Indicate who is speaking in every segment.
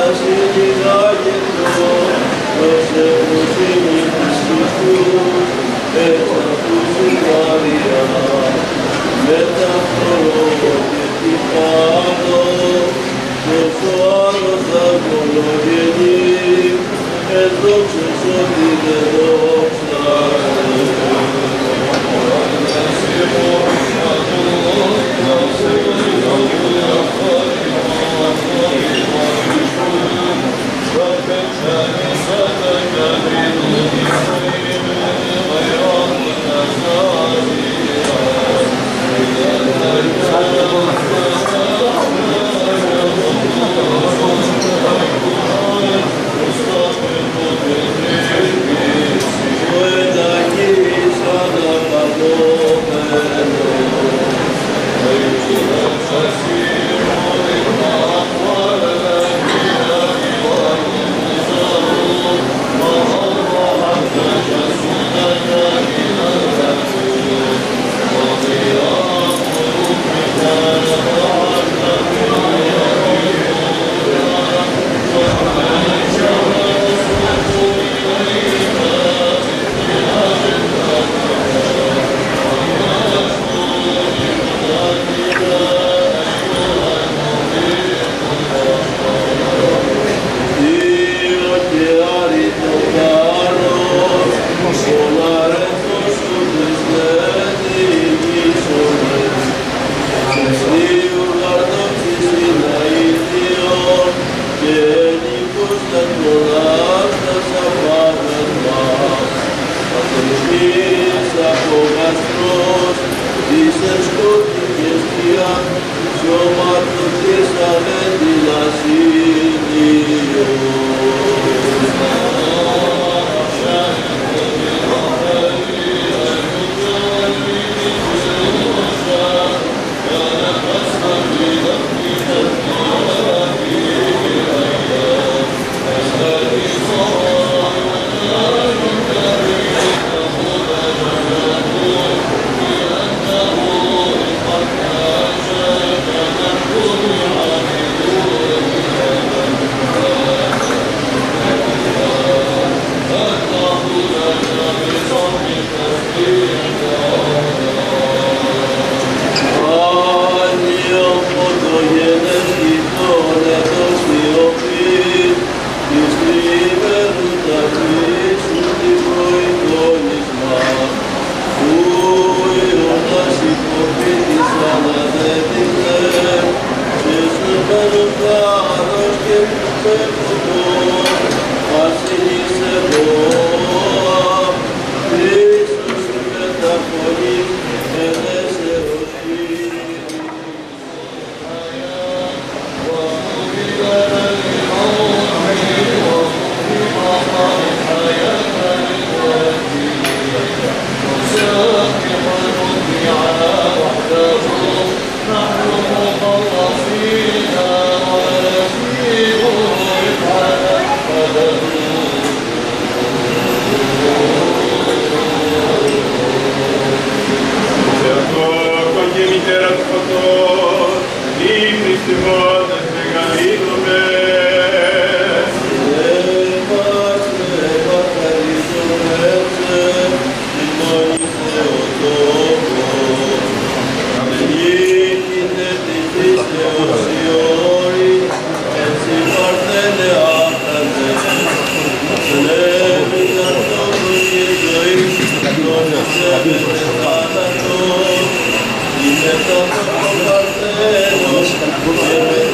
Speaker 1: Gracias.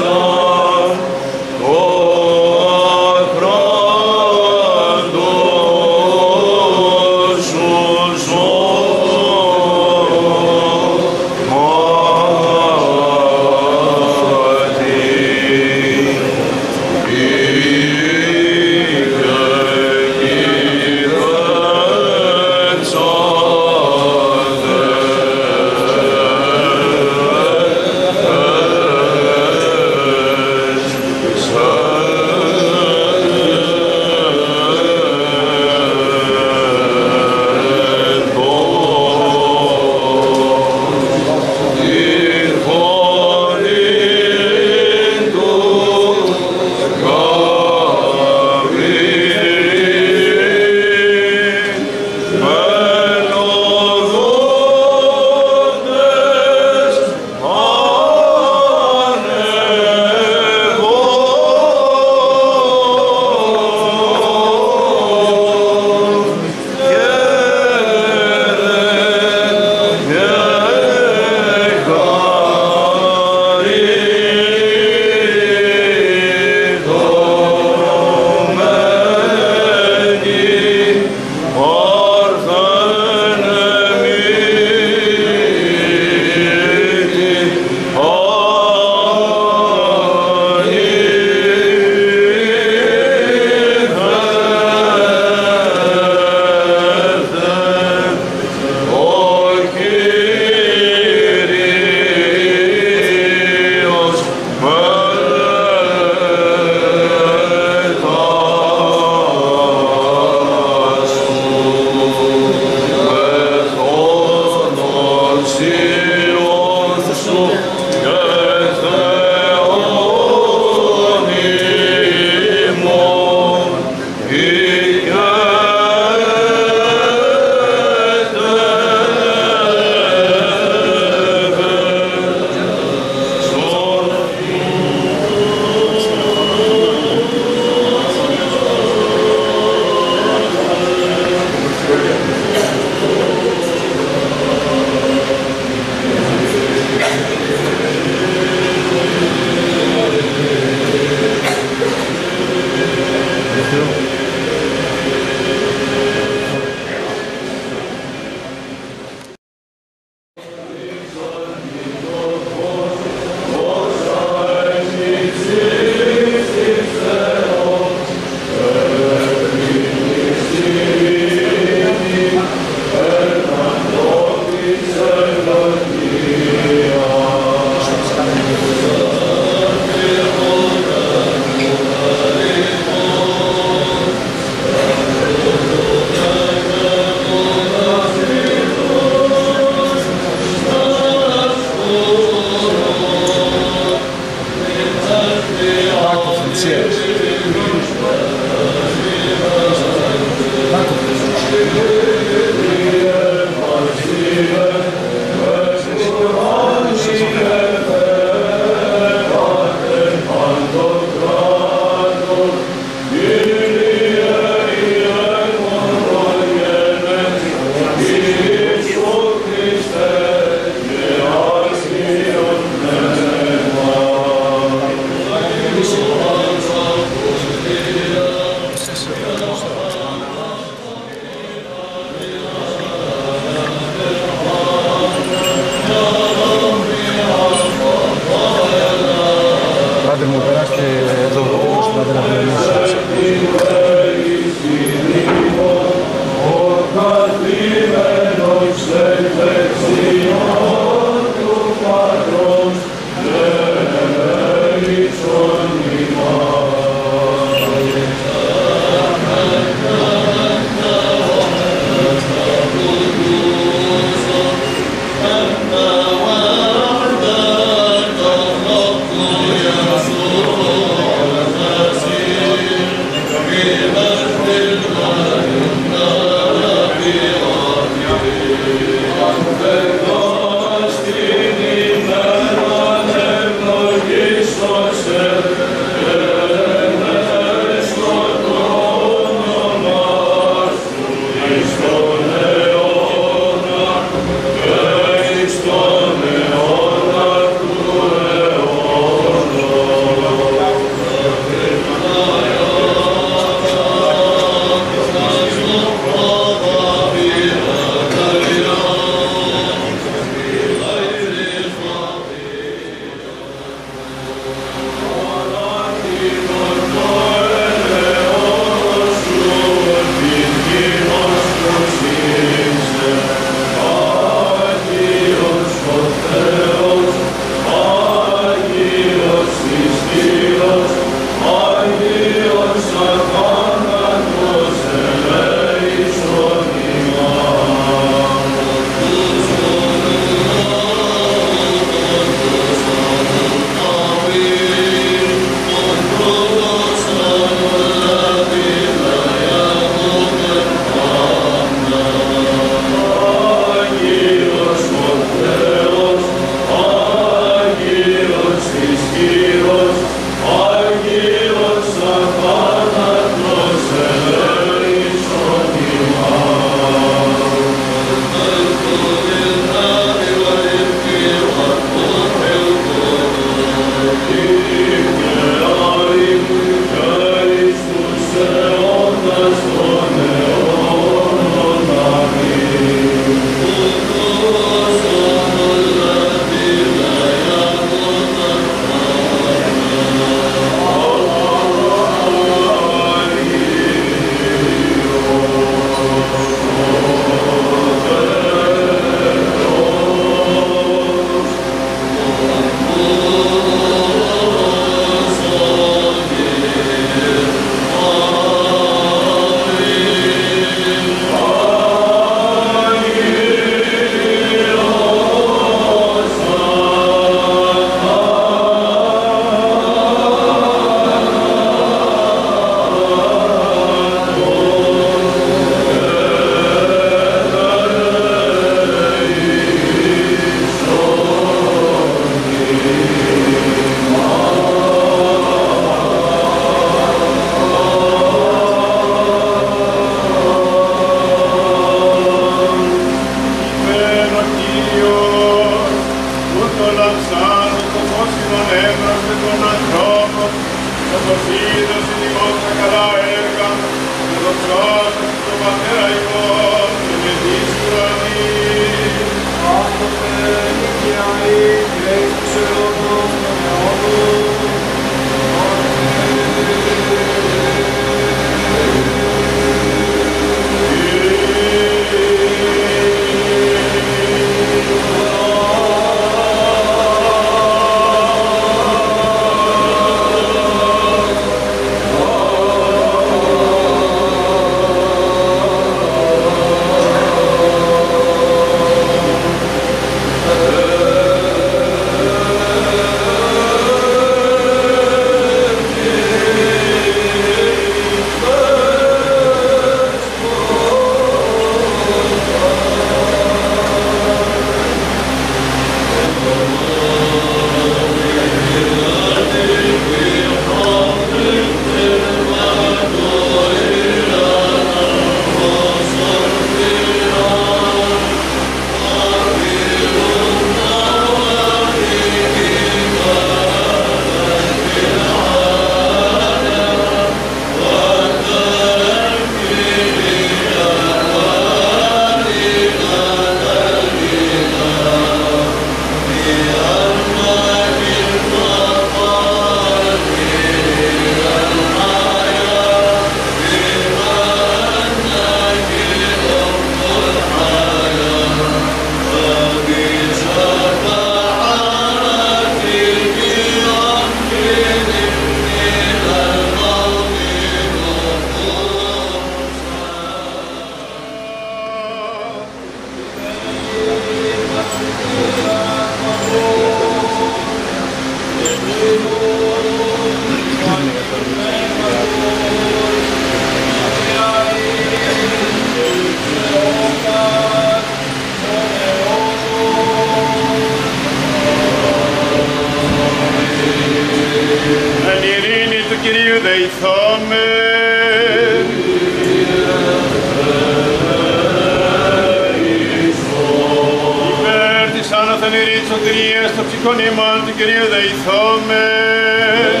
Speaker 1: ησυχών ημών του Κυρίου δεηθόμεν.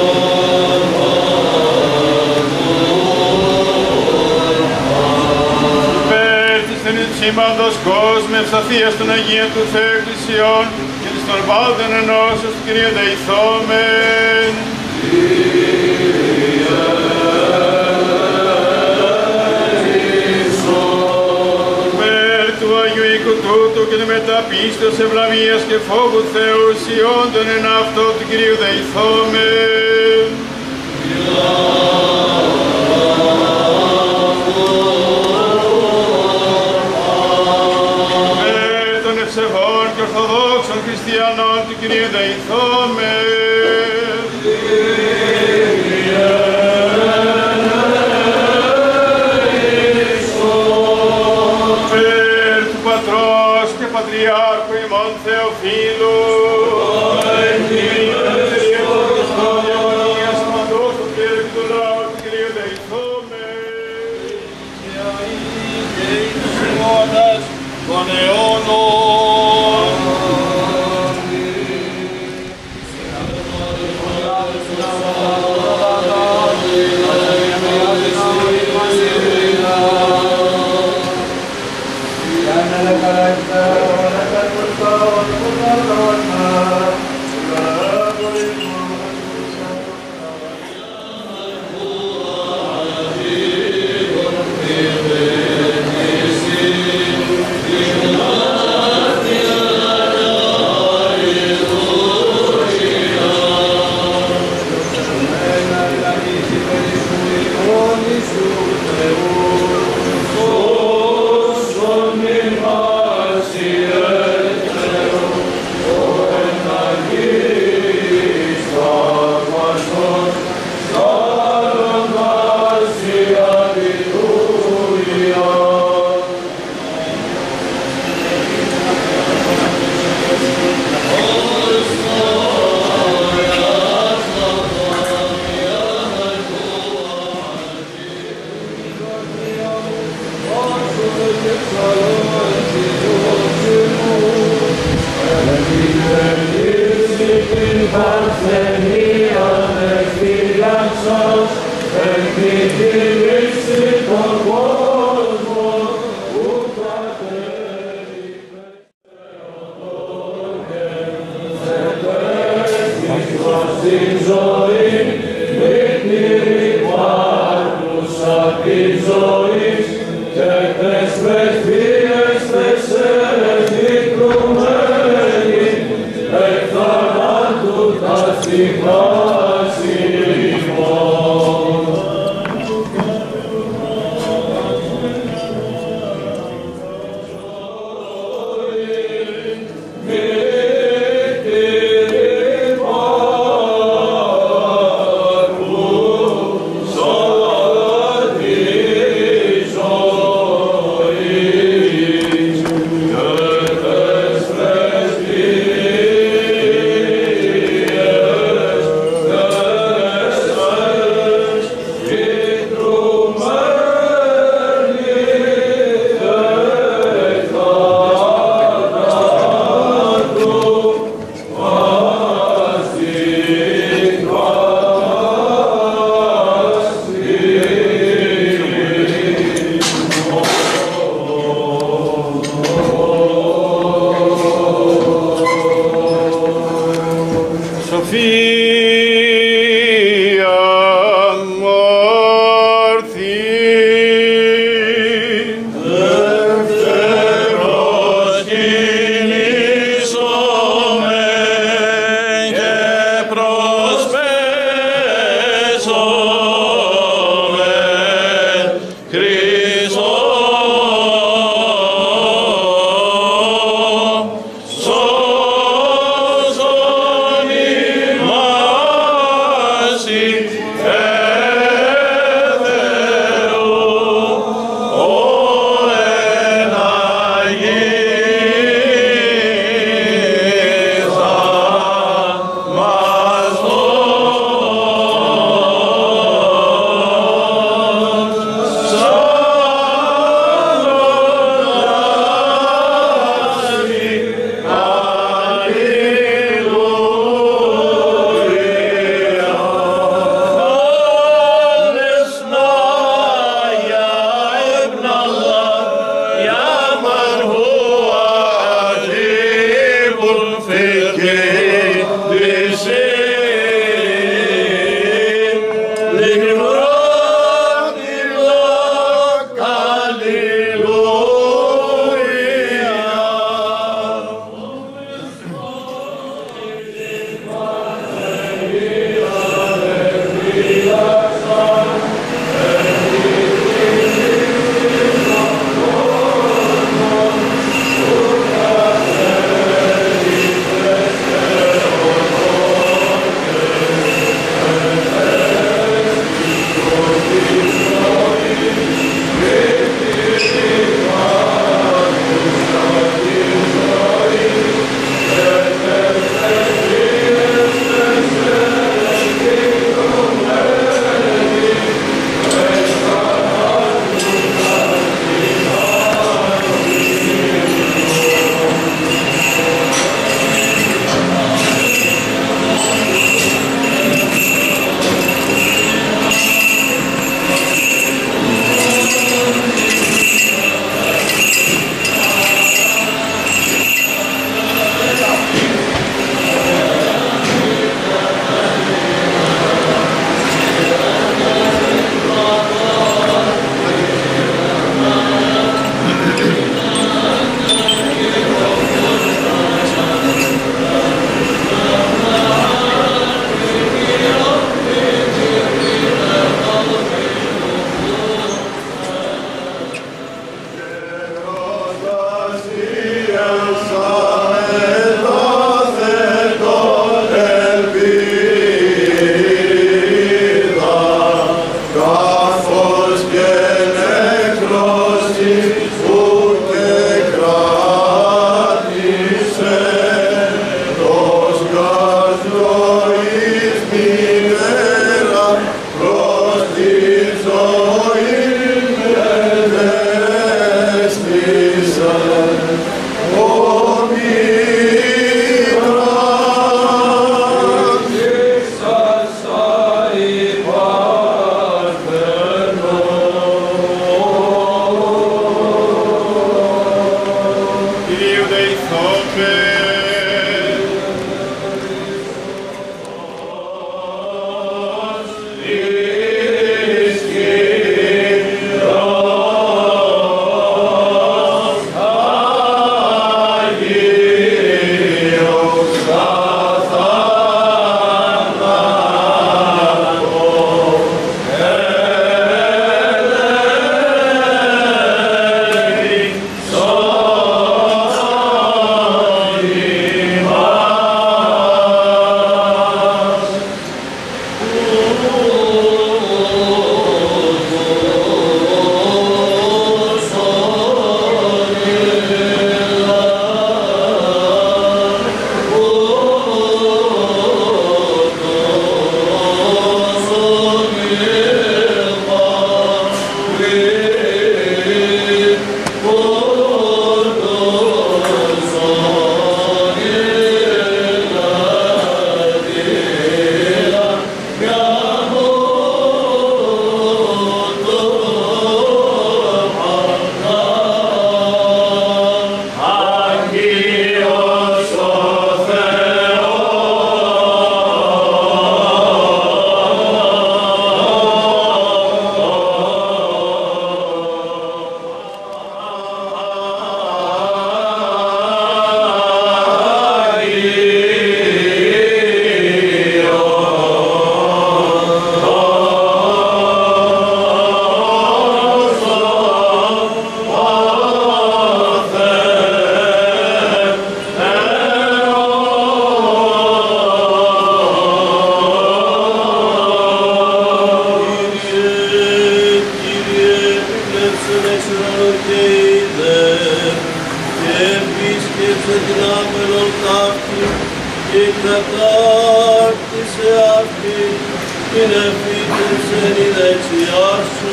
Speaker 1: Υπέρ της θενητσίμαντος κόσμου ευσταθίας των Αγίων του Θεού Εκκλησιών και της των πάντων ενώσεως του Κυρίου δεηθόμεν. Τούτου και τη μεταπίστεως ευλαβίας και φόβου Θεού σιόντων εν αυτό του Κυρίου δεηθόμεν. Με των ευσεβών και ορθοδόξων χριστιανών του Κυρίου δεηθόμεν. Πατριάρχου ημών Θεοφίλου, Κυρίας παντός του Κύριου και του λαού του Κυρίου δεηθόμεν. Και τους αιώνας των αιώνων.
Speaker 2: ουρανών και είδε και επίσκεψε την άμελον ταύτη και κατάρτισε αυτή την επίτευξε η δεξιά σου.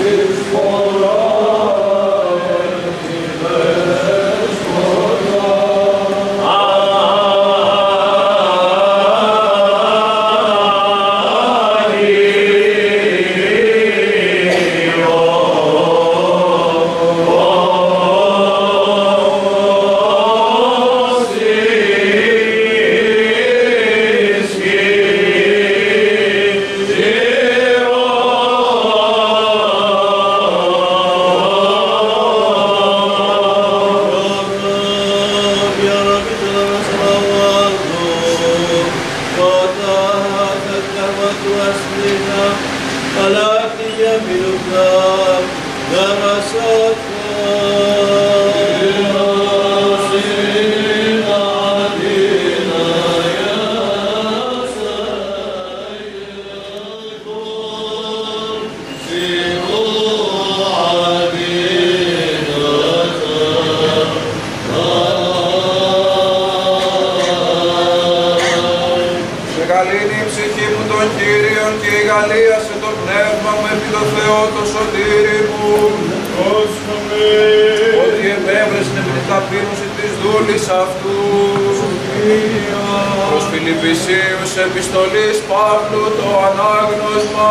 Speaker 3: Επιστολής Παύλου το ανάγνωσμα.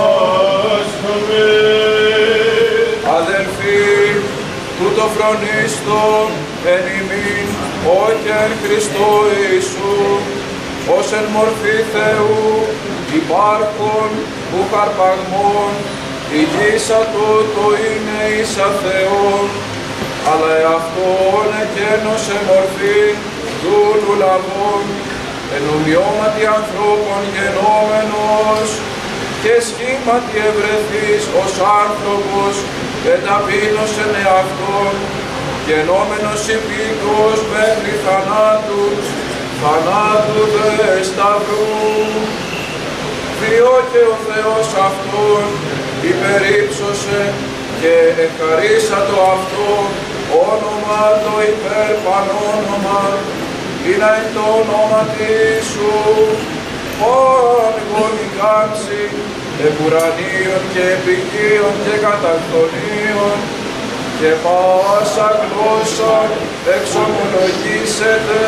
Speaker 3: Αδελφοί, τούτο φρονίστον εν ημίν, όχι εν Χριστώ Ιησού, ως εν μορφή Θεού υπάρχον που χαρπαγμόν, η γύσα τούτο είναι ίσα Θεόν, αλλά εαυτόν εκένωσε μορφή δούλου λαβών, εν ομοιώματι ανθρώπων γενόμενος και σχήματι ευρεθείς ως άνθρωπος εταπείνωσεν εαυτόν, γενόμενος υπήκος μέχρι θανάτου, θανάτου δε σταυρού. Διό και ο Θεός αυτόν υπερύψωσε και ευχαρίσατο αυτό όνομα το υπερπανόνομα, είναι εν το ονόματι σου, όν γονικάμψη, επουρανίων και επικίων και κατακτονίων, και πάσα γλώσσα εξομολογήσετε,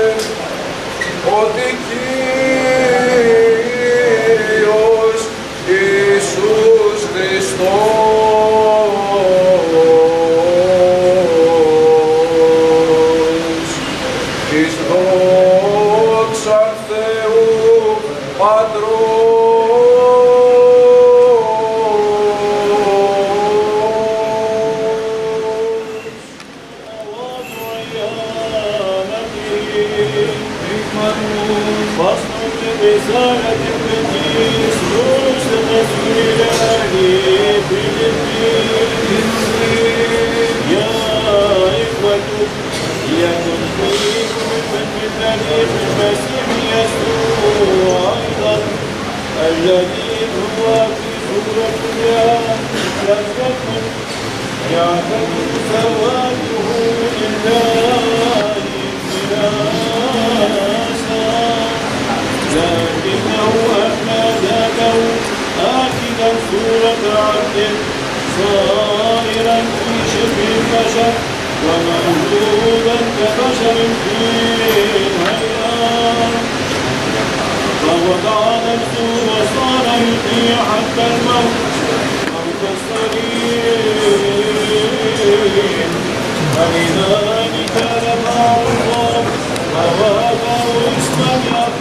Speaker 3: ότι Κύριος Ιησούς Χριστός, εις δόξαν Θεού Πατρός.
Speaker 1: الذي هو في سورة يعتقد سواته لله فراسا، لكنه أحمد له آخذا سورة عبد صائرا في شبه البشر ومولودا كبشر في الهيئة، فوضع نفسه وصار يطيع حتى الموت موت الصليب، فلذلك رفعه الله ووضعه اسما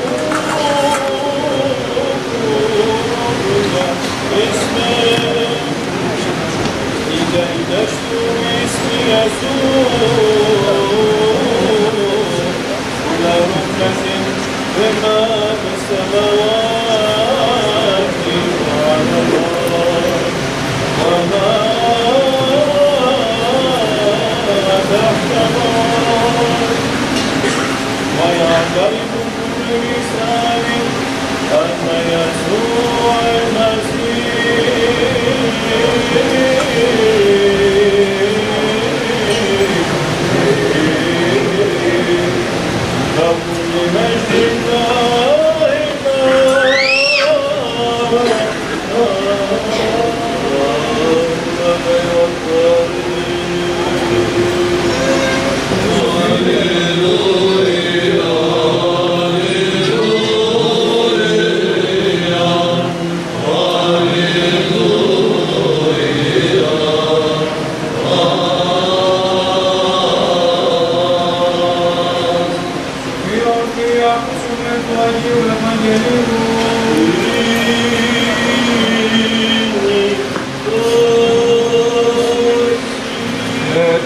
Speaker 1: يقول اسمه إذا اشتروا باسم يسوع كل ركبة بما في السماوات وعلى الأرض وما تحت الأرض، ويعترف كل لسان أن يسوع المسيح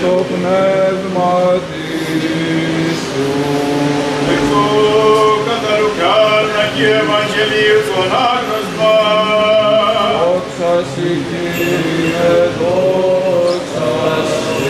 Speaker 3: το πνεύματι σου.
Speaker 1: Εκ του κατά Λουκάν Αγίου Ευαγγελίου των άγνωσμα.
Speaker 3: Δόξα σοι, Κύριε, δόξα σοι.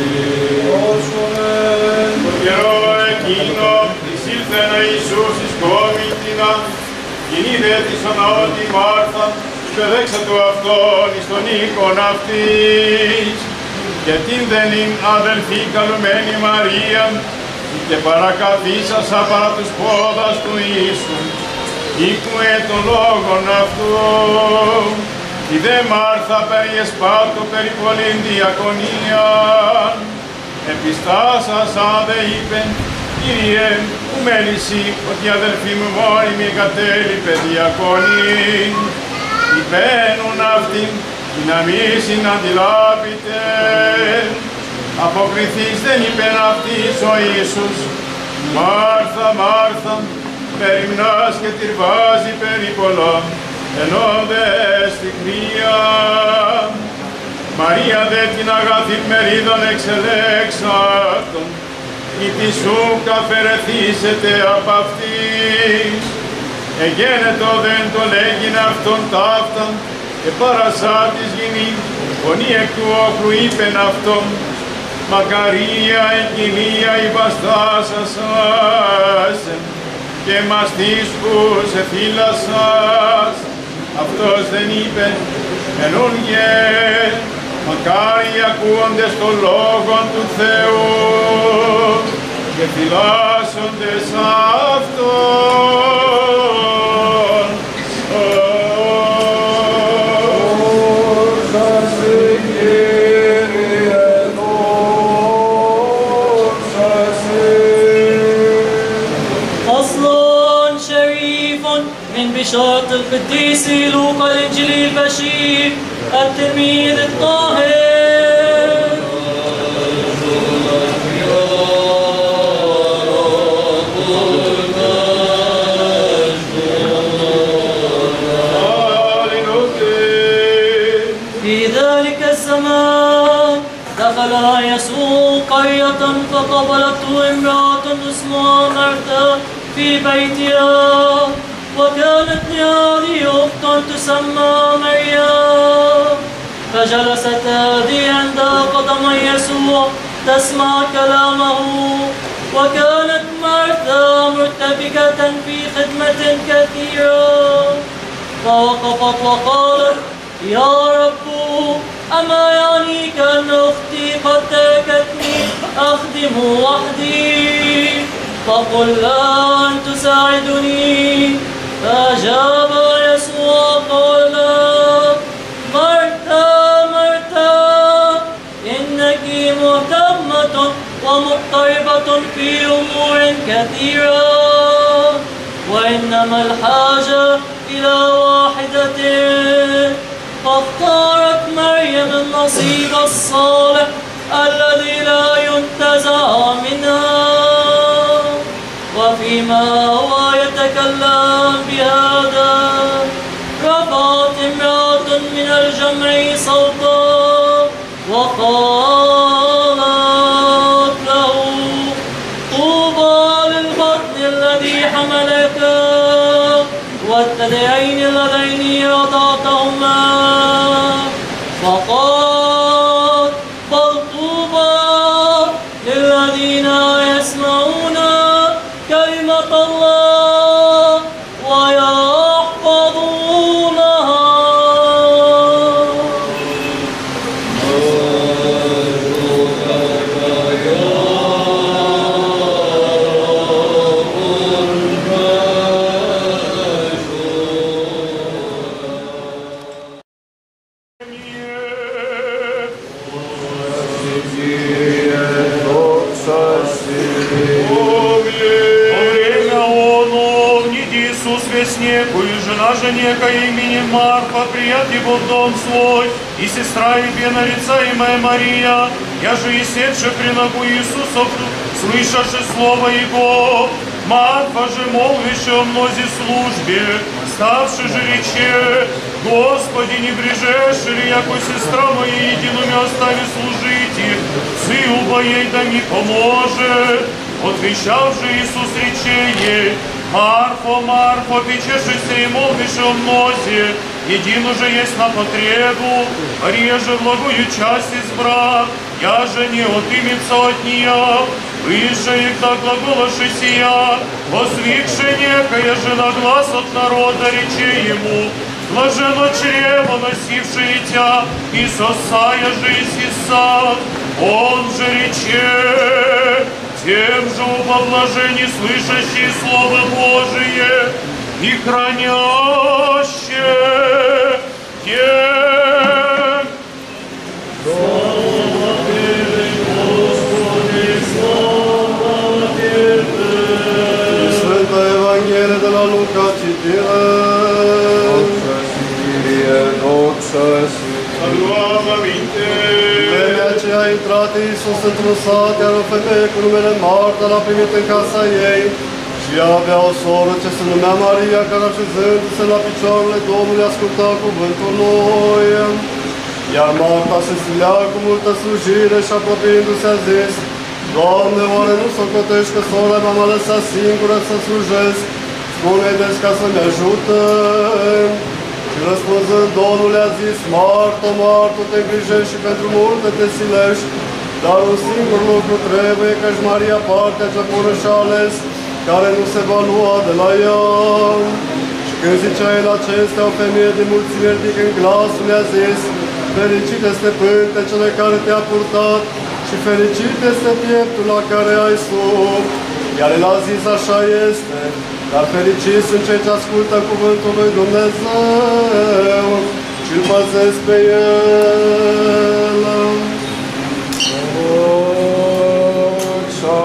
Speaker 1: Το καιρό εκείνο εισήλθεν ο Ιησούς εις κόμητινα, κινείδε της οναώτη Μάρθα, και δέξα του αυτόν εις τον οίκον αυτής. Και την δενήν αδελφή καλουμένη Μαρία, και παρακαθίσασα παρά τους πόδας του Ιησού, ήκουε των λόγων αυτού. Η δε Μάρθα περιεσπάτω περί πολλήν διακονίαν, επιστάσασα δε είπεν, Κύριε, που μέλησι ότι η αδελφή μου μόνιμη κατέλειπε διακονήν, υπαίνουν αυτήν, ή να μη συναντιλάβητε. Αποκριθείς δεν είπεν αυτής ο Ιησούς, Μάρθα, Μάρθα, περιμνάς και τυρβάζει περί πολλά, ενώ δε στη κρύα. Μαρία δε την αγαθήν μερίδαν εξελέξατον, ή τη σου καφερεθήσετε απ' αυτής. Εγένετο δεν το λέγειν αυτόν ταύτα, και παρασά της γυνή, φωνή εκ του όχλου είπεν αυτόν, μακαρία εκκυλία υπαστάσασας, και μαστής που σε φύλασας. Αυτός δεν είπε, ενούργε, μακάρι ακούοντες των λόγων του Θεού, και φυλάσσοντες αυτόν.
Speaker 4: بشارة القديس لوقا الإنجيلي البشير التلميذ الطاهر. في ذلك الزمان دخل يسوع قرية فقبلته امرأة اسمها مرثا في بيتها، وكانت لهذه أخت تسمى مريم. فجلست هذه عند قدمي يسوع تسمع كلامه، وكانت مرثا مرتبكة في خدمة كثيرة. فوقفت وقالت: يا رب، أما يعنيك أن أختي قد تركتني أخدم وحدي؟ فقل لها أن تساعدني. فأجاب يسوع قال: مرثا مرثا، إنك مهتمة ومضطربة في أمور كثيرة، وإنما الحاجة إلى واحدة، فاختارت مريم النصيب الصالح الذي لا ينتزع منها. وفيما هو يتكلم بهذا، رفعت امرأة من الجمع صوتا وقالت له: طوبى للبطن الذي حملك والثديين اللذين رضعتهما. فقال: بل طوبى للذين يسمعون كلمة الله ويحفظونها.
Speaker 5: Некую жена Женека именем Марфа, прият его в дом свой, и сестра его нарицаемая Мария, я же и седше при ногу Иисусову, слышавши слово Его, Марфа же, молвище о мнозе службе, ставши же рече, Господи, не брежешь ли, яко сестра моя единуми остави служите, сыну ей да ми поможет. Отвечал же Иисус рече ей: Марфо, Марфо, печешься и молвишь о мнозе, един уже есть на потребу, реже благую часть избрав, я же не отымется от нее. Выше их так глаголоши сия, возвикши некая же на глаз от народа, рече ему: блажено чрево, носившее тя, и сосая же Иисуса. Он же рече: тем же во блажении слышащие Слово Божие и хранящие тем.
Speaker 2: Слава Тебе, Господи, слава Тебе.
Speaker 6: Святое Евангелие de la Luca citire.
Speaker 3: Doxa si,
Speaker 1: Saluam aminte.
Speaker 6: Vremea aceea a intrat Iisus într-un sat, iar o femeie cu numele Marta l-a primit în casa ei și ea avea o soră ce se numea Maria, care așezându-se la picioarele Domnului asculta cuvântul lui. Iar Marta se silea cu multă slujire și apropiindu-se a zis: Doamne, oare nu socotești că sora mea m-a lăsat singură să slujesc? Spune-i deci ca să-mi ajute. Și răspunzând, Domnul le-a zis: Marta, Marta, te îngrijești și pentru multe te silești, dar un singur lucru trebuie, căci Maria partea cea bună și-a ales, care nu se va lua de la ea. Și când zicea el acestea, o femeie de mulțime ridicând glasul le-a zis: fericit este pântecele care te-a purtat și fericit este pieptul la care ai sub. Iar el a zis: așa este, dar fericiți sunt cei ce ascultă cuvântul lui Dumnezeu și îl păzesc pe el.
Speaker 3: doxa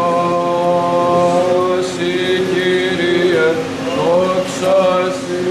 Speaker 3: si, Kyrie, doxa si,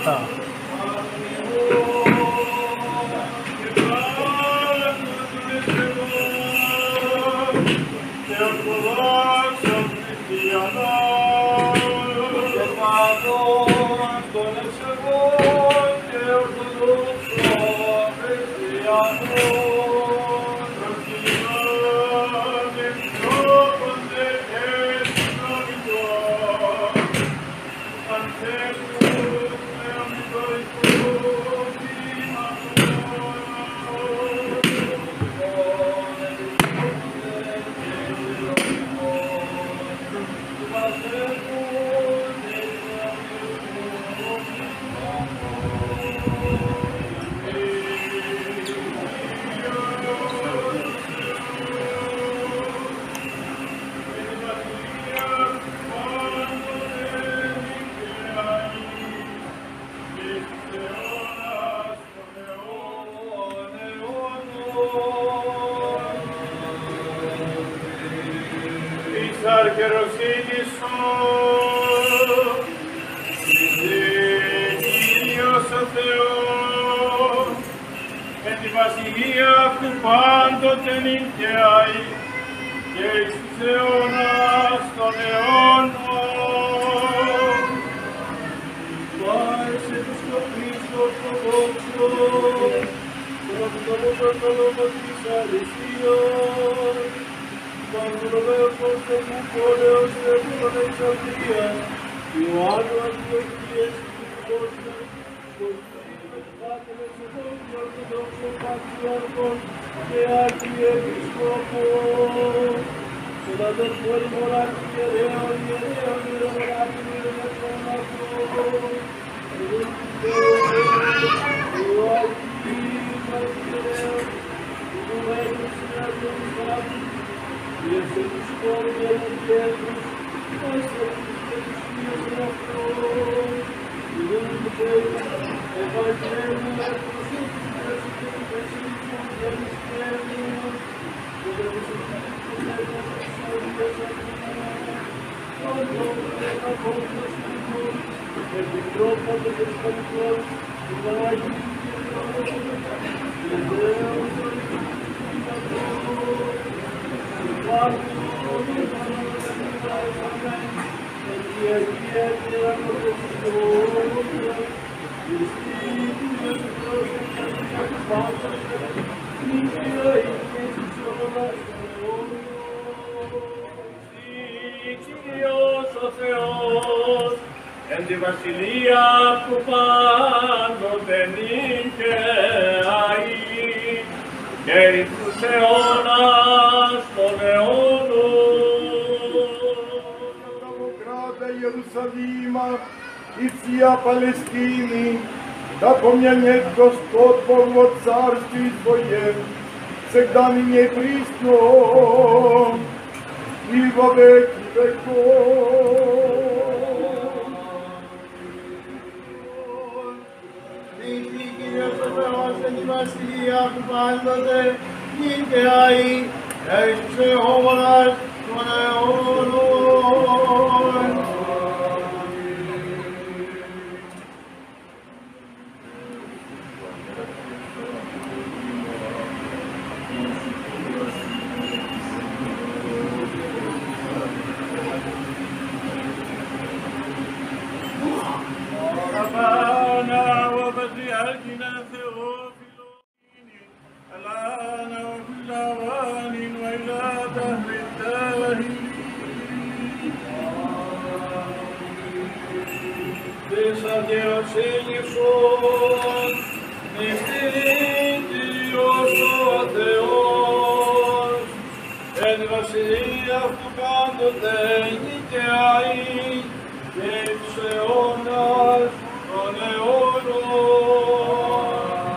Speaker 7: αυτά.
Speaker 1: Εν τη βασιλεία που πάντοτε νικαιάει και εις τους αιώνας των αιώνων.
Speaker 8: Града Иерусалима и вся Палестины, да помянет Господь Бог во царстве Своем, всегда ныне присно и во веки веков.
Speaker 1: Εν τη βασιλεία που πάντοτε νικαιάει και εις τους αιώνας των αιώνων. ربنا وبديعتنا ثوابين الآن وفي الأوان وإلى دهر الداهرين. Δέσα Θεοσύνησον, νηστήριος ο Θεός, εν βασιλεία αυτού πάντοτε νικαιάει και εις αιώνας των αιώνων.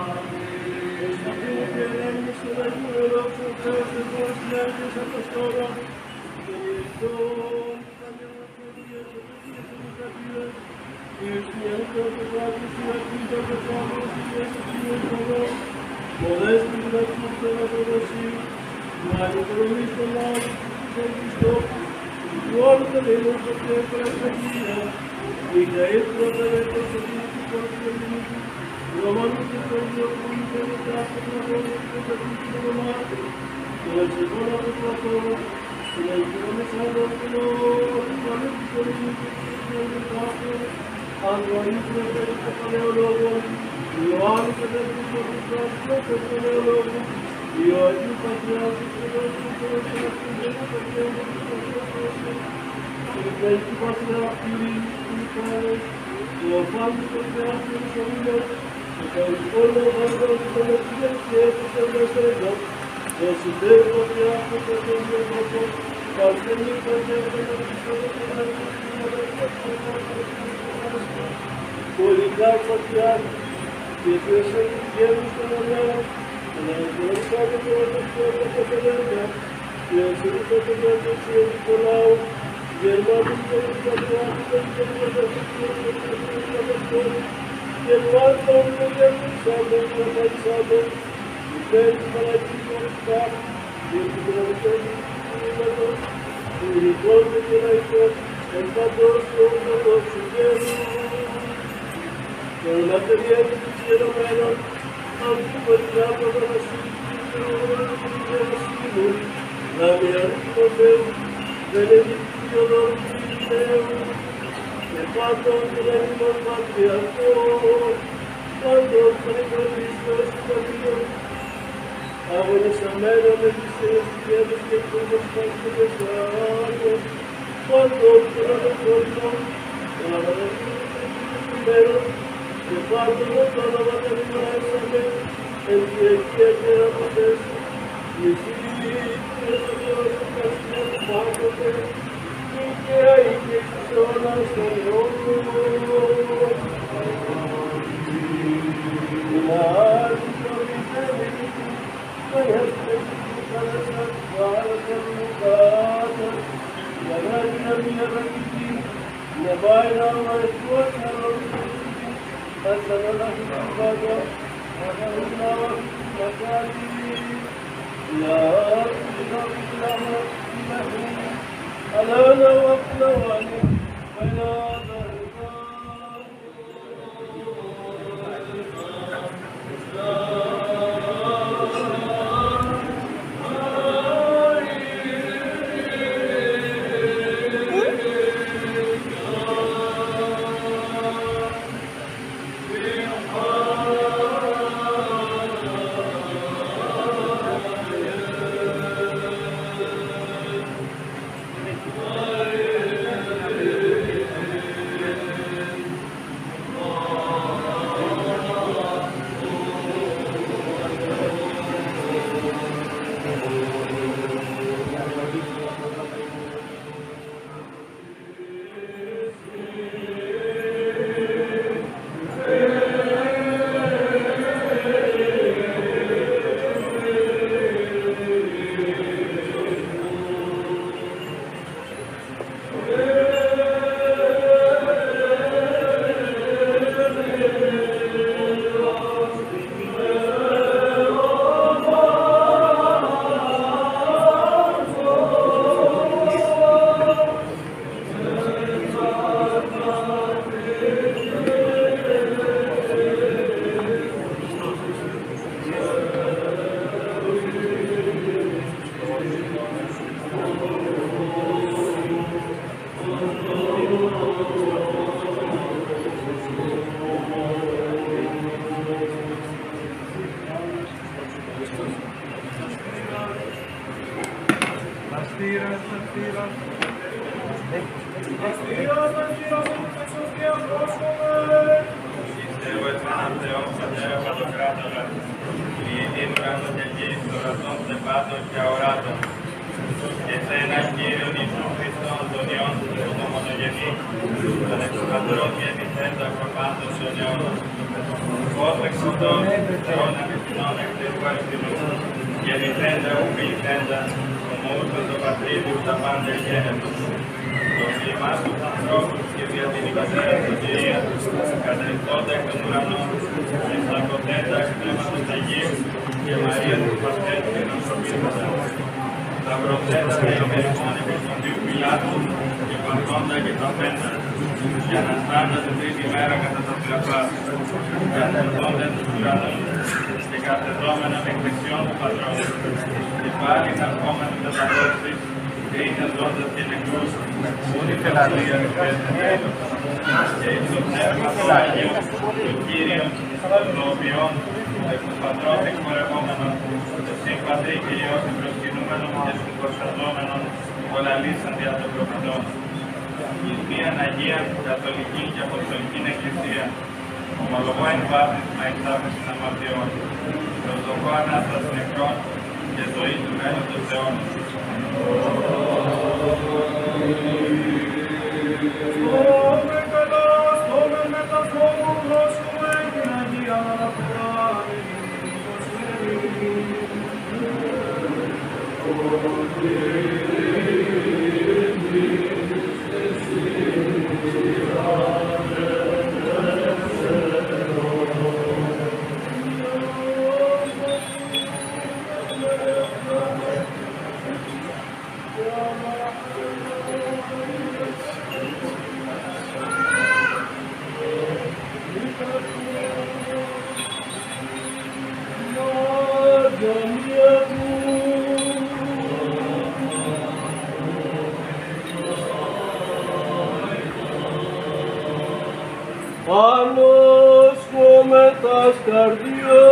Speaker 1: La protesta de los hermanos que son de un pilato
Speaker 7: και παντώντα και τα πέντα, και αναστάντα την τρίτη μέρα κατά τα τριαπά, και ανερδόντα τους ουρανούς, και καθεδόμενον εκ δεξιών του Πατρός, και πάλι ερχόμενον μεταδόσεις, και είναι ζώντας και νεκρούς, ούτε θελαλία του Πέτρου, και εις το πνεύμα του Αγίου, του Κύριον, των οποίων, εκ του Πατρός εκπορευόμενον, το σύμπατε και Υιός προσκυνούμενον και συμπροσταζόμενον, κολαλήσαν δια των προφητών. Εις μίαν Αγία, Καθολική και Αποστολική Εκκλησία, ομολογώ εν βάπτισμα εξάφεσιν αμαρτιών, προσδοκώ Ανάσταση νεκρών και ζωή του μέλλοντος αιώνος.
Speaker 2: Panos cometas cardios.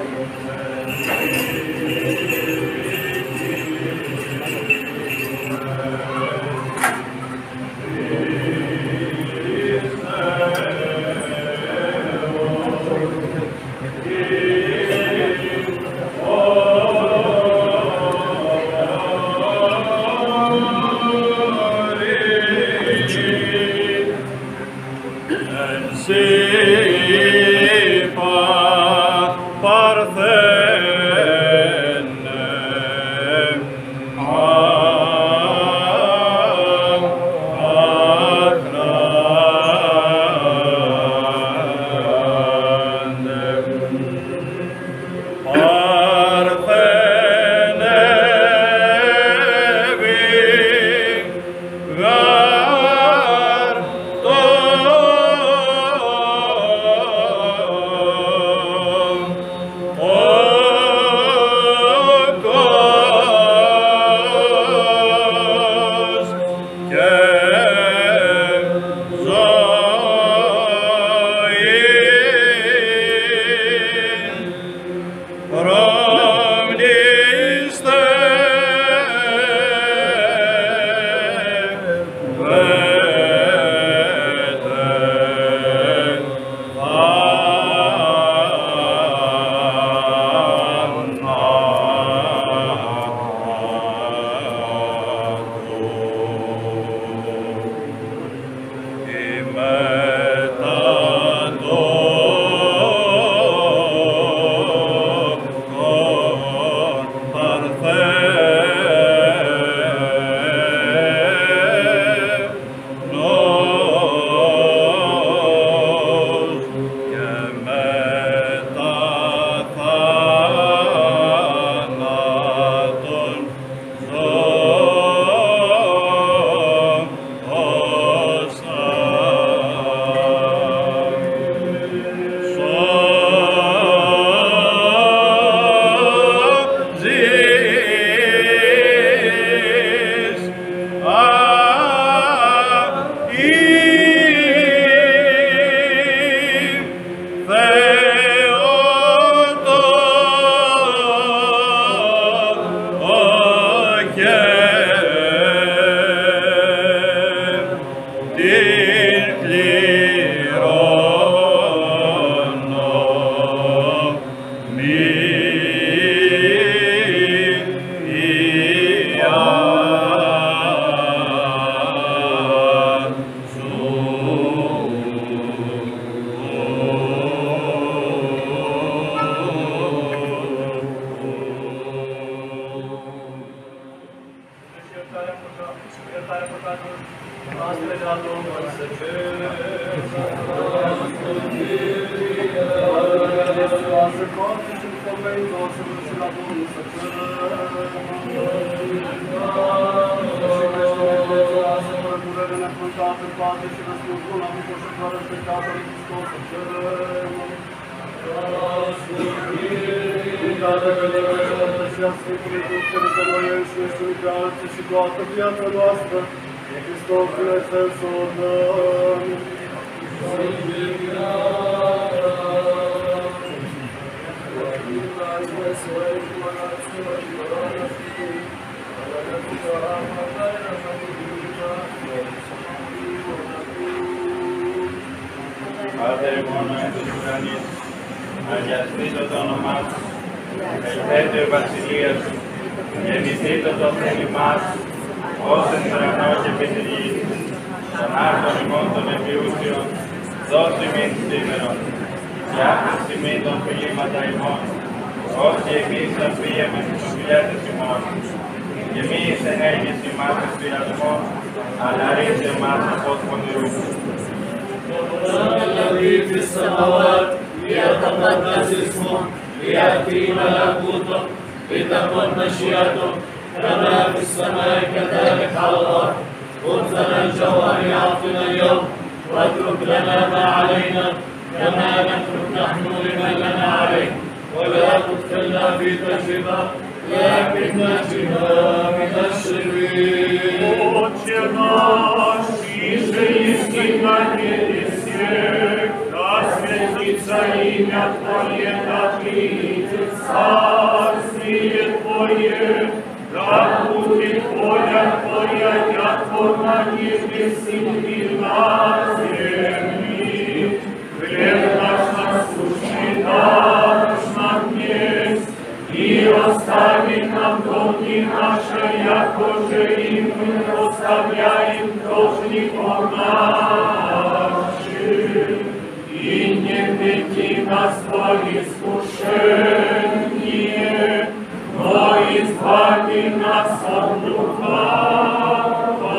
Speaker 7: Padre buono e sovrano, agli aspetto da una mazza, il Pedro e Βασιλείας, και νηθείτε το θέλημάς, όσες τρανόγε πετρී, τον άρτον ημών των επιούσιων, δώσει μην σήμερα, και άφηση μην των φιλήματα ημών, όσοι εμείς σας πήγαμε στους φιλιάτες ημών, και μη ενέργειες ημάς της πειρασμών, αλλά ρίξε εμάς από πονηρού.
Speaker 2: الذي في السماوات ليتقدس اسمه ليأتي ملكوته لتكن مشيئته كما في السماء كذلك على الأرض خبزنا الجوهري أعطنا اليوم واترك لنا ما علينا كما نترك نحن لمن لنا عليه ولا تدخلنا في تجربة لكن نجنا من الشرير.
Speaker 5: Отче наш, иже есть на небесе, да святится имя Твое, да придет царствие Твое, да будет воля Твоя, якорна небеси и на земли. Хлеб наш насущный дашь нам есть, и остави нам долги наши, якоже и мы оставляем должников наших. И не веди нас во искушение, но избави нас от лукавого.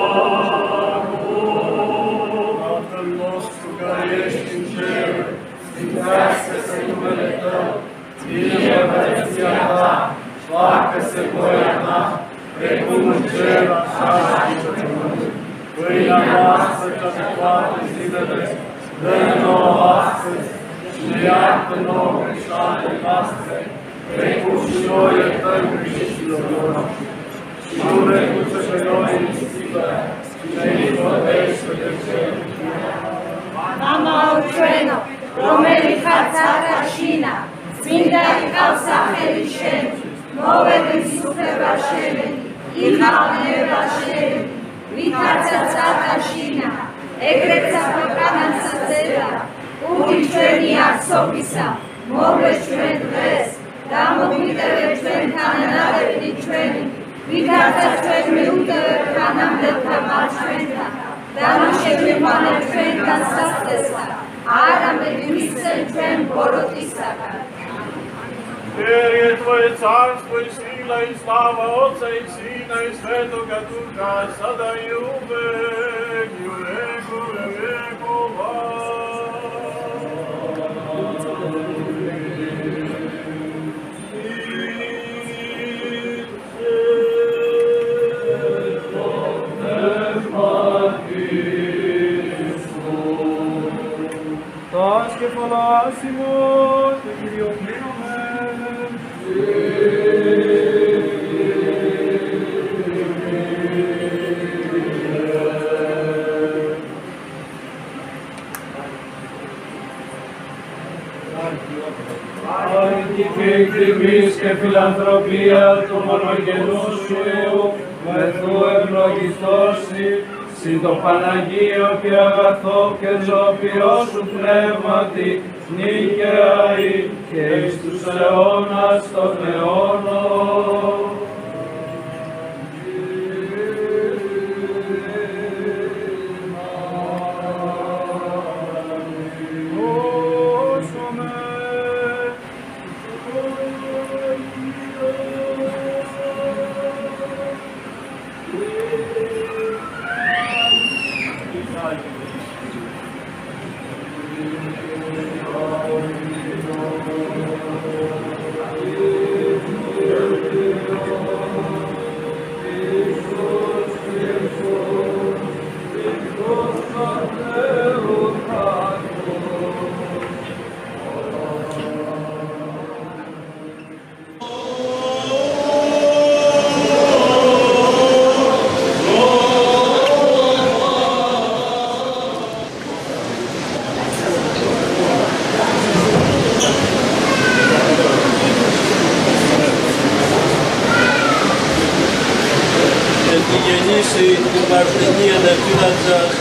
Speaker 6: Tatăl nostru care ești în cer, sfințească-se numele Tău, vie împărăția Ta, facă-se voia Ta, precum în cer, așa și pe pământ. Pâinea noastră cea de toate zilele, dă-ne nouă astăzi și ne iartă nouă greșelile noastre, precum și noi iertăm greșiților noștri. Și nu ne duce pe noi în ispită, ci ne izbăvește de cel rău.
Speaker 9: Mama Ucreno, Romeli Hatzakashina, Svinda Kalsaheli Shem, Moveli Supervasheli, Ilhane Vasheli, Vithatzakashina, Egretsa Pokanan Sazela, Uri Čveni Aksopisa, Mogle Čven Dres, Damo Videve Čven Kananadevni Čveni, Vithatza Čven Miuteve Kanam Deltama Čventa, Damo Čevimane Čvenka Sastesa, Arame Vimisen Čven Borotisaka.
Speaker 8: Вере Твое царство и сила и слава Отца и Сына и Святого Духа, садаю веку, веку, векова.
Speaker 3: Τας κεφαλάσιμος, το Κύριο πλήνωμεν. Τιμής και φιλανθρωπία του μονογενού σου, μεθού ευλογιστώσει, συν το Παναγίο και αγαθό και ζωοποιό σου πνεύματι, νίκαιαη και εις τους αιώνας των αιώνων.
Speaker 2: Την παρθενία νεφύλαξας,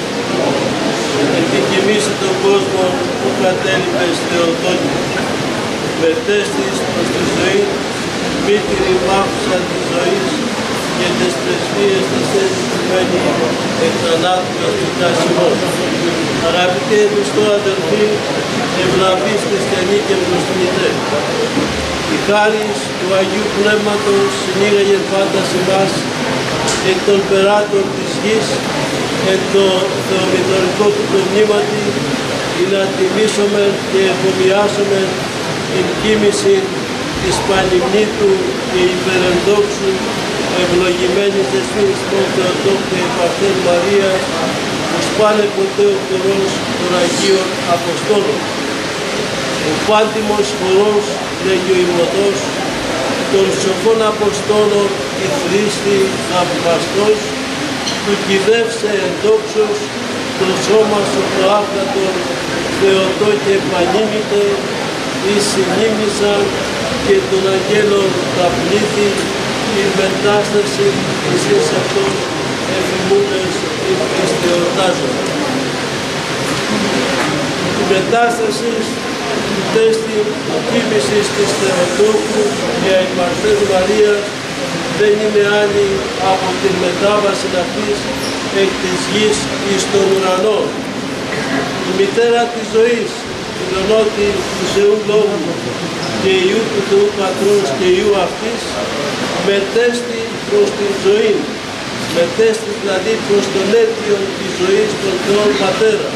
Speaker 2: επικοιμήσει τον κόσμο που κατέλειπες Θεοτόκη. Μετέστης προς τη ζωή, μήτηρη μάφουσα της ζωής και τις πρεσβείες της έζησμένοι εκ θανάτου αστικάσιμος. Αγαπητέ Χριστό αδελφοί, ευλαβείς χριστιανοί και προσκυνητέ. Η χάρις του Αγίου Πνεύματος συνήγαγε πάντα σε εμάς εκ των περάτων της γης, εκ το θεομητορικό του το μνήματι, ή να τιμήσουμε και εφομοιάσουμε την κοίμηση της Πανυμνήτου και υπερενδόξου ευλογημένης εσείς τον Θεοτόκ και Παρθέν Μαρίας, που σπάνε ποτέ ο χορός των Αγίων Αποστόλων. Ο πάντιμος χορός, λέγει ο Ιμωτός, των σοφών Αποστόλων η Χρήστη θαυμαστός, του κυδεύσε εντόξως το σώμα σου το άφθατον Θεοτό και πανήμητε, ή συνήμνησαν και των αγγέλων τα πλήθη, η μετάσταση εσείς αυτός εφημούνες εις θεορτάζονται. Η μετάσταση τέστη τύπησης της Θεοτόκου για η Παρθένου Μαρίας δεν είναι άλλη από την μετάβαση αυτής εκ της γης εις τον ουρανό. Η μητέρα της ζωής, η λονότη του Θεού Λόγου και Υιού του Θεού Πατρός και Υιού αυτής, μετέστη προς την ζωή, μετέστη δηλαδή προς τον αίτιο της ζωής των Θεών Πατέρα,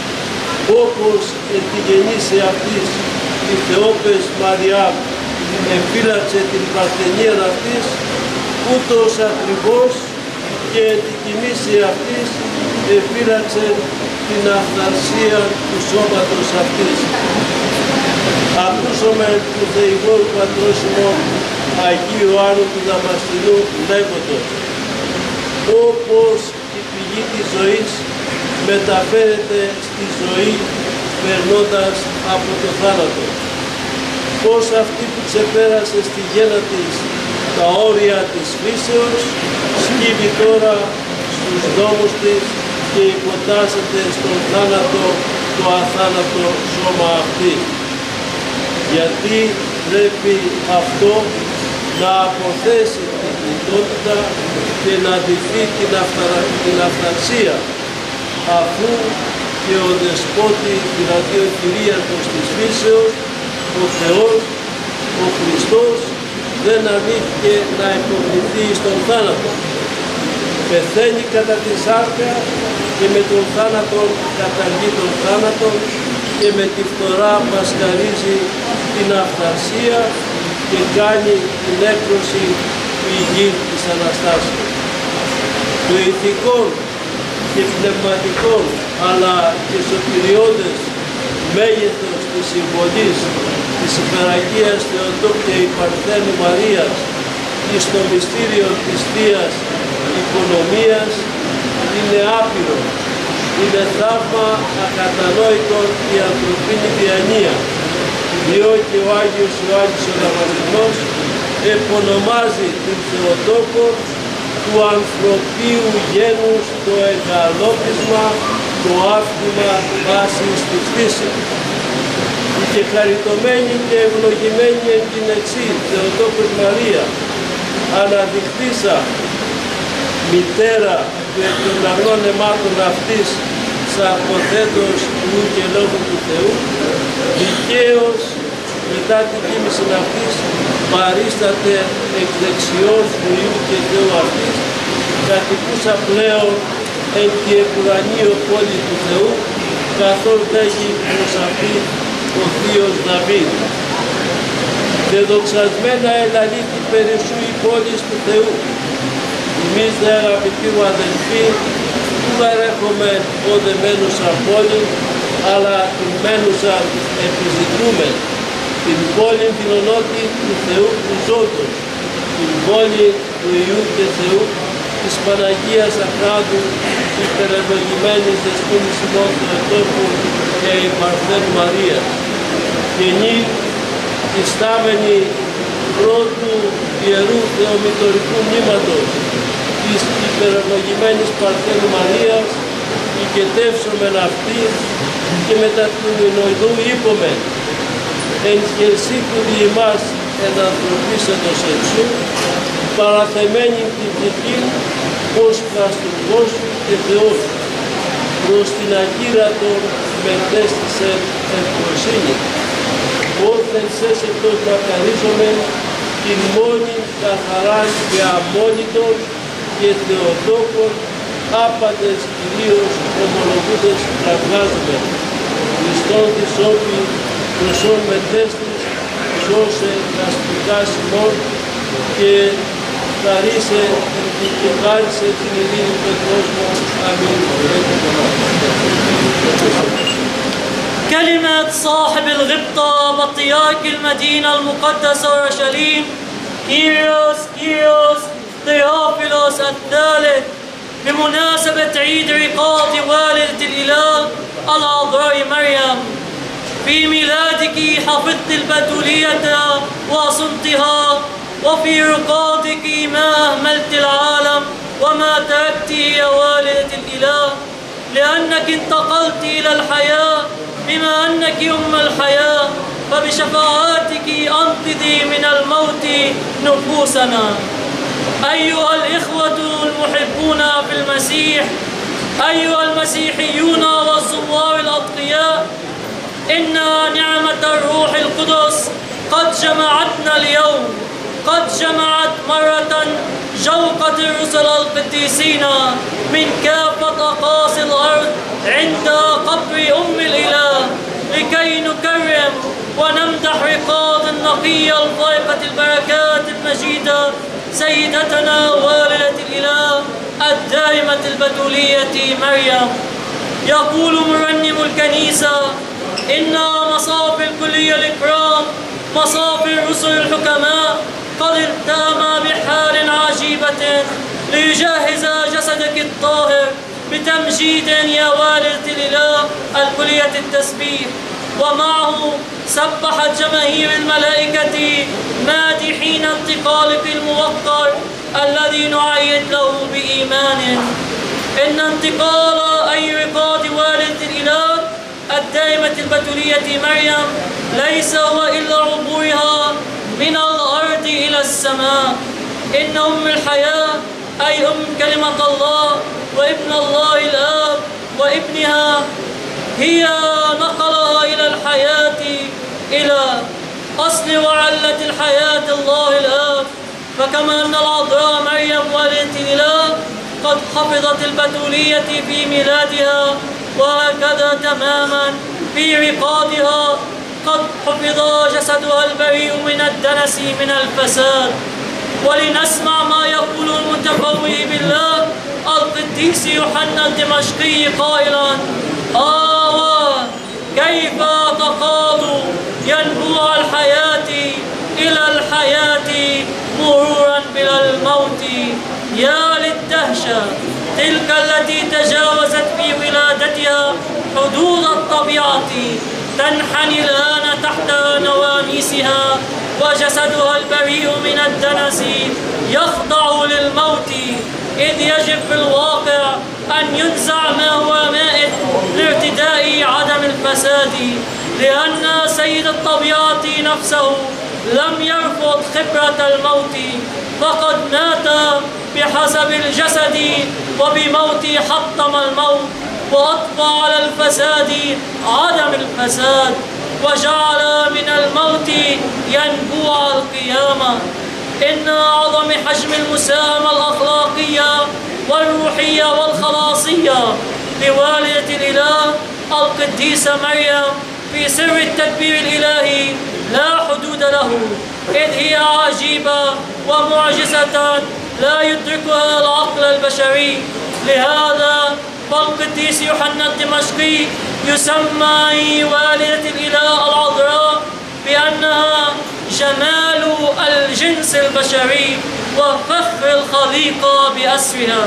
Speaker 2: όπως εν τη γεννήση αυτής η Θεόπες Μαριά εφύλαξε την παρθενία αυτής, ούτως ακριβώς και εν τη κοιμήση αυτής εφύλαξε την αυθαρσία του σώματος αυτής. Ακούσαμε του Θεϊγόρου Πατρός ημών Αγίου Ιωάννου του Δαμασκηνού λέγοντος, όπως η πηγή της ζωής μεταφέρεται στη ζωή περνώντας από το θάνατο. Πως αυτή που ξεπέρασε στη γέννα της τα όρια της φύσεως σκύβει τώρα στους δρόμους της και υποτάσσεται στον θάνατο το αθάνατο σώμα αυτή. Γιατί πρέπει αυτό να αποθέσει την πληθότητα και να ντυθεί την αυθαρσία, αφού και ο Δεσπότη, δηλαδή ο κυρίαρχος της φύσεως, ο Θεός, ο Χριστός, δεν ανήθηκε να υποβληθεί στον θάνατο. Πεθαίνει κατά τη σάρκα και με τον θάνατο καταργεί τον θάνατο και με τη φθορά πασχαρίζει την αυθαρσία και κάνει την έκρωση του υγιή της Αναστάσεως. Το ηθικό και πνευματικό αλλά και σωτηριώδες μέγεθος της συμβολής της Υπεραγίας Θεοτόκου και Παρθένου Μαρίας εις το μυστήριο της Θείας Οικονομίας είναι άπειρο, είναι θαύμα ακατανόητο η ανθρωπίνη διανοία, διότι ο Άγιος Ιωάννης ο Δαμασκηνός επωνομάζει την Θεοτόκο του ανθρωπίου γένους το εγκαλόπισμα, το άφημα βάσης της φύσης. Η κεχαριτωμένη και ευλογημένη εν την εξή Θεοτόκος Μαρία, αναδειχθήσα μητέρα του εκ των αγνών αιμάτων αυτής σαρκοθέτως Υιού και Λόγου του Θεού, δικαίως μετά την κοίμηση αυτής παρίσταται εκ δεξιός του Υιού και Θεού αυτής, κατοικούσα πλέον εν τη επουρανείο πόλη του Θεού, καθώς λέγει προς αυτή ο Θείος Δαβίδ. Δεδοξασμένα ελαλήθη περί σου η πόλης του Θεού. Εμείς δε αγαπητοί μου αδελφοί, που παρέχομαι οδεμένους πόλη, αλλά την μένουσαν επιζητούμε, την πόλη την ονότη του Θεού του Ζώτος, την πόλη του Υιού και Θεού, της Παναγίας Αχράντου, υπερευλογημένης δεσποίνης ημών Θεοτόκου και η Παρθένου Μαρίας. Και νη ιστάμενη πρώτου Ιερού Θεομητορικού Μνήματος της υπερευλογημένης Παρθένου Μαρίας, οικετεύσομεν αυτή και μετά του Ινωιδού είπομεν, εν χερσίκου δι' εμάς ενανθρωπίσαντος εξού, παραθεμένη την ψυχή ως πραστουργός και Θεός, προς την ακύρατον μετέστησε ευκροσύνη. Όθεν σες εκτός μακαρίζομεν την μόνη καθαρά και αμόνητον και Θεοτόκον άπαντες κυρίως ομολογούντες πραγμάζουμε. Χριστόν της όπη προσών μετέστης σώσε τα σπιτά ημών και χαρίσε και χάρισε την ειρήνη του κόσμου. Αμήν.
Speaker 4: كلمة صاحب الغبطة بطياك المدينة المقدسة أورشليم كيروس ثيوفيلوس الثالث بمناسبة عيد عقاد والدة الإله العذراء مريم في ميلادك حفظت البتولية وصنتها، وفي رقادك ما أهملت العالم وما تركت يا والدة الإله، لأنك انتقلت إلى الحياة بما أنك أم الحياة، فبشفاعاتك أنقذي من الموت نفوسنا. أيها الإخوة المحبون في المسيح، أيها المسيحيون والزوار الأتقياء، إن نعمة الروح القدس قد جمعتنا اليوم، قد جمعت مرة جوقة الرسل القديسين من كافة أقاصي الأرض عند قبر أم الإله، لكي نكرم ونمدح رقاد النقية الفائقة البركات المجيدة سيدتنا والدة الإله الدائمة البتولية مريم. يقول مرنم الكنيسة: إن مصاف الكلية الإكرام، مصاف الرسل الحكماء، قد التام بحال عجيبة ليجهز جسدك الطاهر بتمجيد يا والدة الإله الكلية التسبيح. ومعه سبحت جماهير الملائكة مادحين انتقالك الموقر الذي نعيد له بإيمان. إن انتقال أي رقاد والدة الإله الدائمة البتولية مريم ليس هو إلا عبورها من الأرض إلى السماء. إن أم الحياة أي أم كلمة الله وابن الله الآب وابنها هي نقلها إلى الحياة، إلى أصل وعلة الحياة الله الآب. فكما أن العذراء مريم والدة الإله قد حفظت البتولية في ميلادها، وهكذا تماما في رقادها قد حفظ جسدها البريء من الدنس من الفساد. ولنسمع ما يقول المتفوه بالله القديس يوحنا الدمشقي قائلا: كيف تقاد ينبوع الحياة إلى الحياة مرورا بلا الموت. يا للدهشة تلك التي تجاوزت في ولادتها حدود الطبيعة، تنحني الآن تحت نواميسها، وجسدها البريء من الدنس يخضع للموت، إذ يجب في الواقع أن ينزع ما هو مائت لارتداء عدم الفساد، لأن سيد الطبيعة نفسه لم يرفض خبرة الموت، فقد مات بحسب الجسد، وبموت حطم الموت، وأطفى على الفساد عدم الفساد، وجعل من الموت ينبوع القيامة. إن أعظم حجم المساهمة الأخلاقية والروحية والخلاصية لوالدة الإله القديسة مريم في سر التدبير الإلهي لا حدود له، إذ هي عجيبة ومعجزة لا يدركها العقل البشري. لهذا فالقديس يوحنا الدمشقي يسمى والدة الإله العذراء بأنها جمال الجنس البشري وفخر الخليقة بأسرها.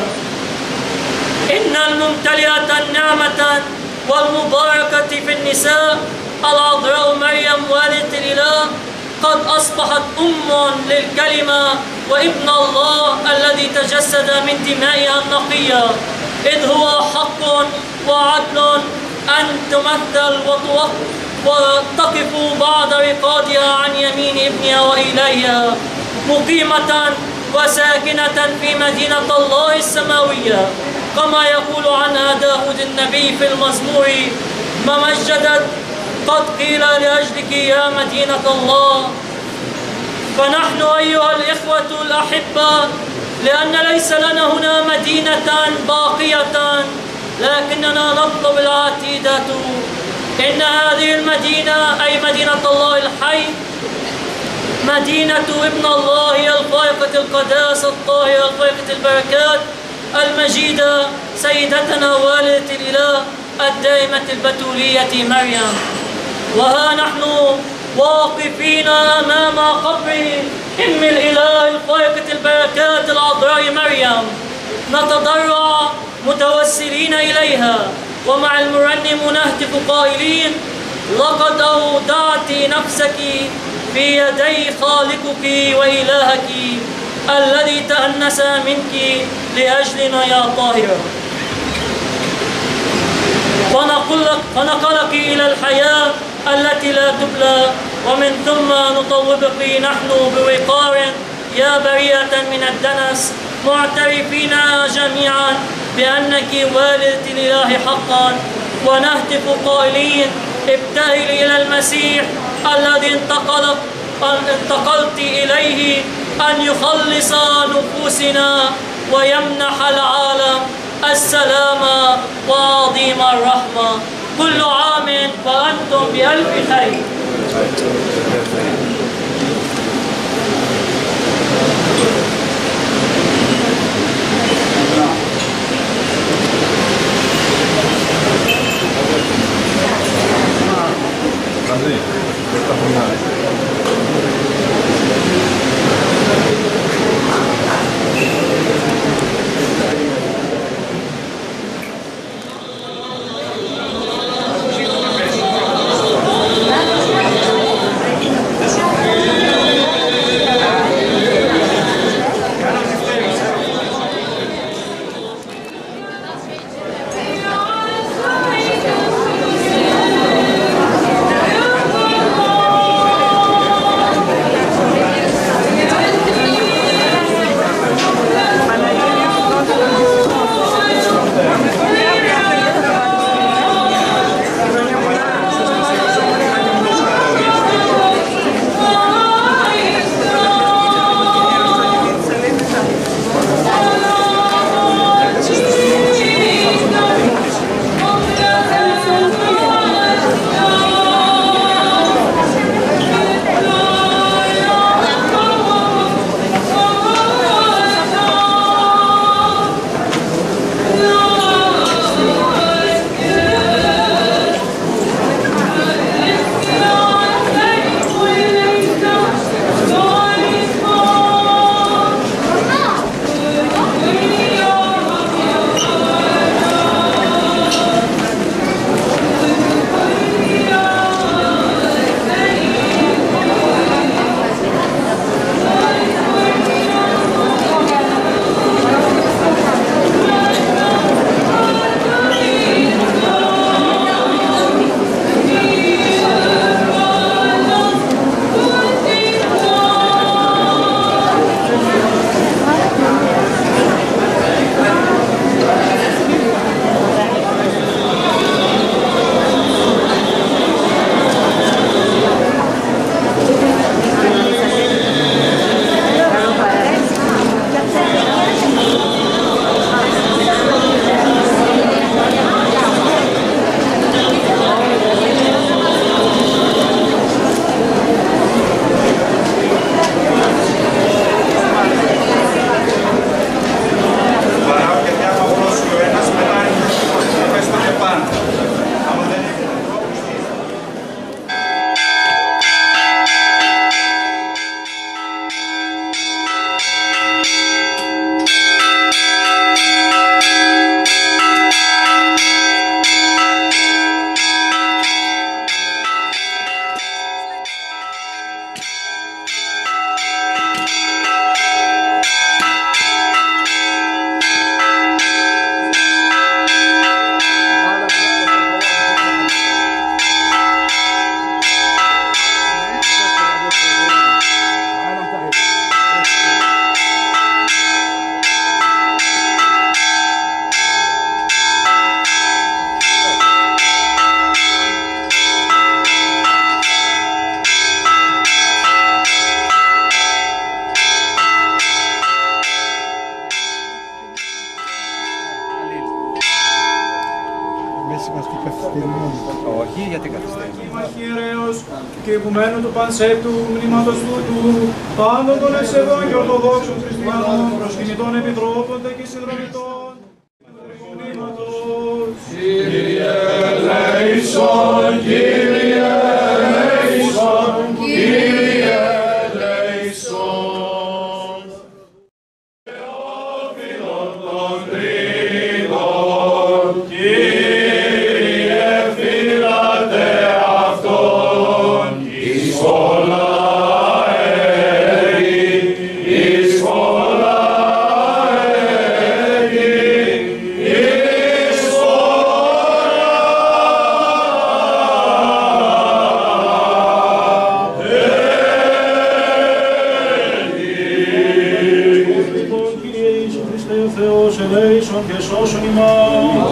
Speaker 4: إن الممتلئة النعمة والمباركة في النساء العذراء مريم والدة الإله قد أصبحت أم للكلمة وابن الله الذي تجسد من دمائها النقية، إذ هو حق وعدل أن تمثل وتقف بعد رقادها عن يمين ابنها وإليها، مقيمة وساكنة في مدينة الله السماوية، كما يقول عنها داود النبي في المزمور: ممجدت قد قيل لأجلك يا مدينة الله. فنحن أيها الإخوة الأحبة، لأن ليس لنا هنا مدينة باقية، لكننا نطلب العتيدة. إن هذه المدينة أي مدينة الله الحي، مدينة ابن الله الفائقة القداسة الطاهرة الفائقة البركات المجيدة سيدتنا والدة الإله الدائمة البتولية مريم. وها نحن واقفين أمام قبر أم الإله الفائقة البركات العذراء مريم، نتضرع متوسلين إليها، ومع المرنم نهتف قائلين: لقد أودعت نفسك في يدي خالقك وإلهك الذي تأنس منك لأجلنا يا طاهرة، فنقلك إلى الحياة التي لا تبلى، ومن ثم نطوبك نحن بوقار يا بريئة من الدنس، معترفين جميعا بأنك والدة الإله حقا، ونهتف قائلين ابتهل إلى المسيح الذي انتقلت إليه أن يخلص نفوسنا ويمنح العالم السلام وعظيم الرحمة. كل عام وأنتم بألف خير.
Speaker 10: Όχι, γιατί καθυστερεί.
Speaker 11: Αρχιερέως και ηγουμένου του Πανσέπτου μνήματος τούτου, πάντων των ευσεβών και ορθοδόξων χριστιανών, προσκυνητών επιτρόπων και συνδρομητών. Κύριε ελέησον, Κύριε ελέησον, Κύριε ελέησον. Θεόφιλον των τρίτων, Κύριε φύλατε λοιπόν, Κύριε Ιησού Χριστέ ο Θεός, ελέησον και σώσον ημάς.